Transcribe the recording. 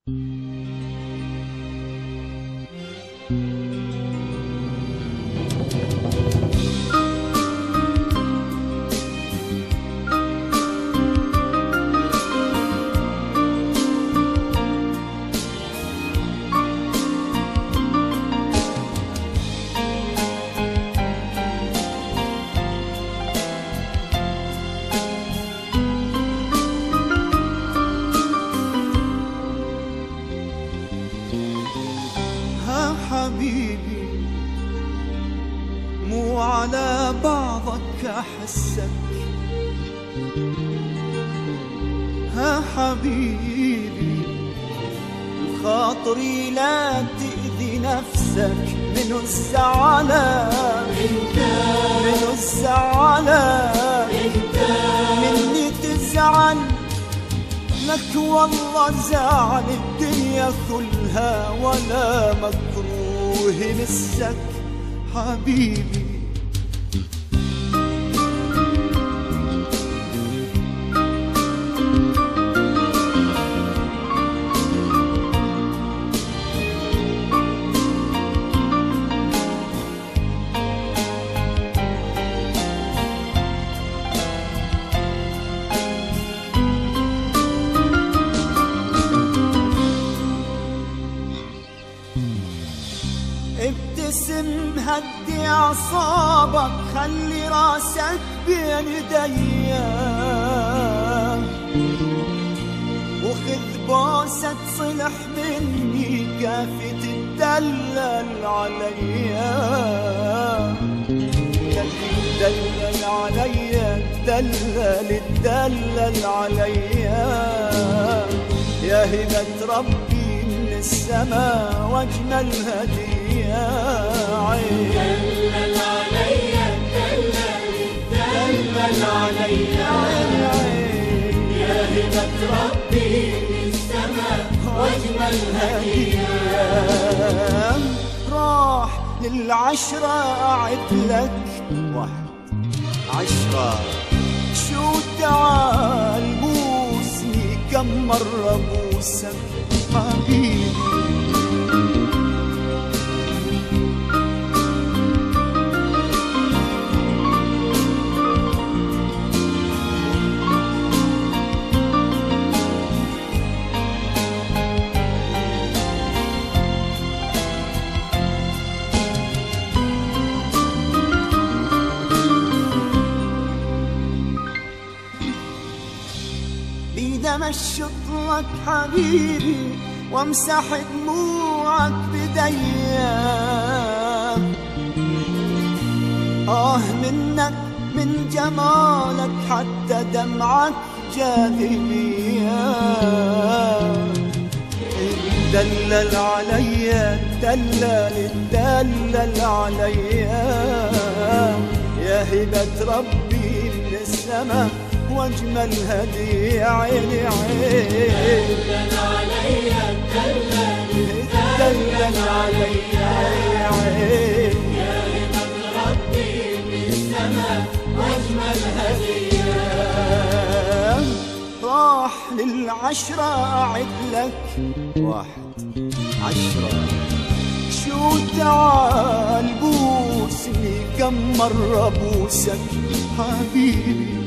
حبيبي مو على بعضك أحسك، ها حبيبي خاطري لا تأذي نفسك، منو الزعلان منو الزعلان مني تزعل لك، والله زعل الدنيا كلها ولا مكروه مسك حبيبي. ابتسم هدي اعصابك، خلي راسك بين ايديا، وخذ بوسة صلح مني كافي تدلل عليا، تدلل عليا تدلل عليا، يا هبة ربي من السماء واجمل هدية يا عين. دلل عليا دلل عليا يا هبة ربي من السماء واجمل هدية. راح للعشرة أعد لك 1 10 شو تعال بوسني كم مرة بوسك حبيبي. بيدي مشط لك حبيبي وامسح دموعك بديا، منك من جمالك حتى دمعك جاذبية، دلل عليا دلل عليا، يا هبة ربي من السماء واجمل هدية يا عيني عين. دلل عليا دلل عليا يا عين، يا هبة ربي من السماء واجمل هدية. راح للعشرة أعد لك 1 10 شو تعال بوسني كم مرة بوسك حبيبي.